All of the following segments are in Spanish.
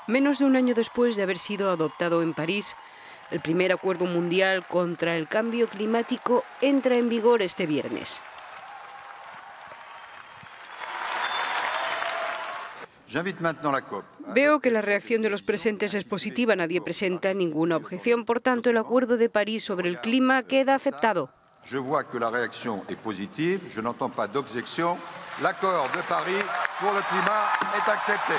Menos de un año después de haber sido adoptado en París, el primer acuerdo mundial contra el cambio climático entra en vigor este viernes. Veo que la reacción de los presentes es positiva, nadie presenta ninguna objeción, por tanto el Acuerdo de París sobre el clima queda aceptado. Je vois que la réaction est positive, je n'entends pas d'objection. L'accord de Paris pour le climat est accepté.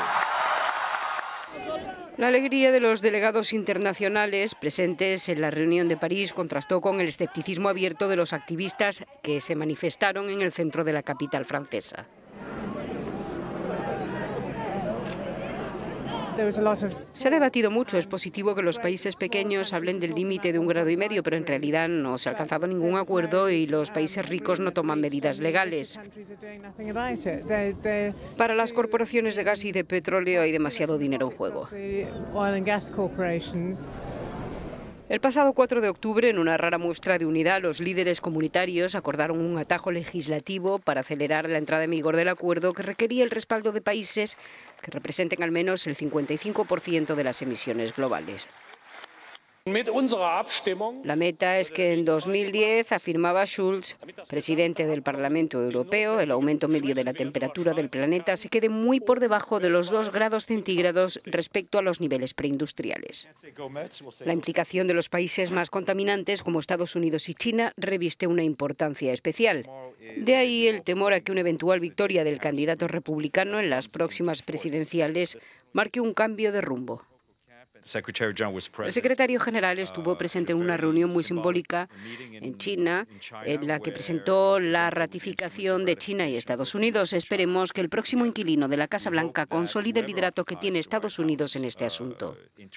La alegría de los delegados internacionales presentes en la reunión de París contrastó con el escepticismo abierto de los activistas que se manifestaron en el centro de la capital francesa. Se ha debatido mucho. Es positivo que los países pequeños hablen del límite de 1,5 grados, pero en realidad no se ha alcanzado ningún acuerdo y los países ricos no toman medidas legales. Para las corporaciones de gas y de petróleo hay demasiado dinero en juego. El pasado 4 de octubre, en una rara muestra de unidad, los líderes comunitarios acordaron un atajo legislativo para acelerar la entrada en vigor del acuerdo que requería el respaldo de países que representen al menos el 55% de las emisiones globales. La meta es que en 2010, afirmaba Schulz, presidente del Parlamento Europeo, el aumento medio de la temperatura del planeta se quede muy por debajo de los 2 grados centígrados respecto a los niveles preindustriales. La implicación de los países más contaminantes, como Estados Unidos y China, reviste una importancia especial. De ahí el temor a que una eventual victoria del candidato republicano en las próximas presidenciales marque un cambio de rumbo. El secretario general estuvo presente en una reunión muy simbólica en China, en la que presentó la ratificación de China y Estados Unidos. Esperemos que el próximo inquilino de la Casa Blanca consolide el liderato que tiene Estados Unidos en este asunto.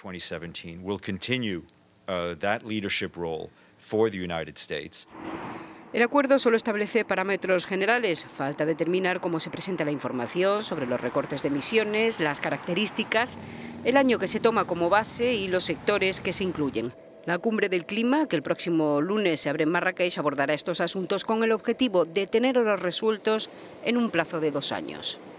El acuerdo solo establece parámetros generales. Falta determinar cómo se presenta la información sobre los recortes de emisiones, las características, el año que se toma como base y los sectores que se incluyen. La cumbre del clima, que el próximo lunes se abre en Marrakech, abordará estos asuntos con el objetivo de tenerlos resueltos en un plazo de 2 años.